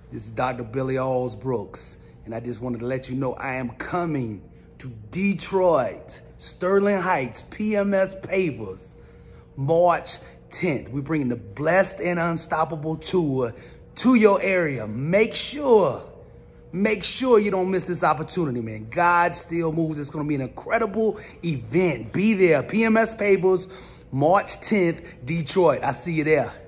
This is Dr. Billy Alsbrooks, and I just wanted to let you know I am coming to Detroit, Sterling Heights, PMS Pavers, March 10th. We're bringing the Blessed and Unstoppable Tour to your area. Make sure you don't miss this opportunity, man. God still moves. It's going to be an incredible event. Be there. PMS Pavers, March 10th, Detroit. I see you there.